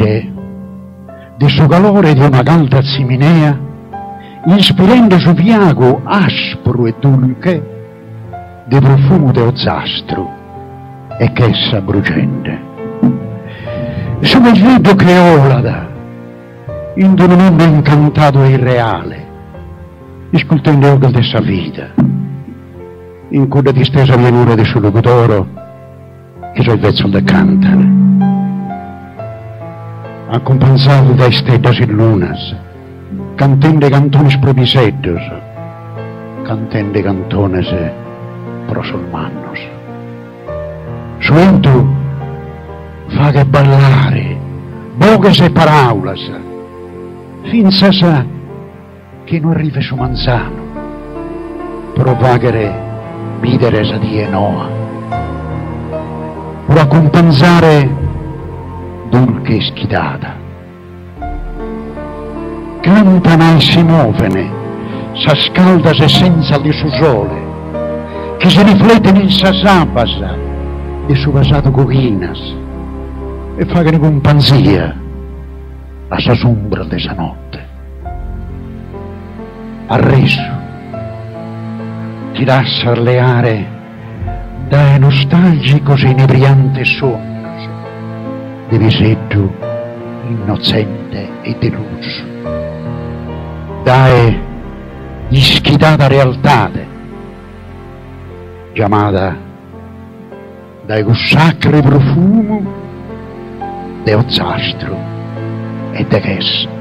prende di suo calore di una calda ziminea, inspirando su piago aspro e dunque di profumo de ozzastro e che essa brucente. Sono il vedo che olada in un mondo incantato e irreale, ascoltando il occhi dessa vita, in quella distesa pianura di suo locutoro che so il vezzo da cantare, accompagnato da stelle e lunas, cantando cantones propiseddos, cantando cantones prosolmannos. Suento fa che ballare, bogas e paraulas, finza sa che non arriva su manzano, propagare videres di Noa, o accompagnare dulce e schidata. Cantano e si muovono, s'ascaldase senza di su sole, che si riflettono in sa sabasa di su vasato cochinas e fanno compagnia a sa sombra di sa notte. Arreso ti lascia arleare dai nostalgicos e inebriantes sonnos di visetto innocente e deluso, dai ischidata realtà chiamata dai sacro profumo de ozzastro e de chessa.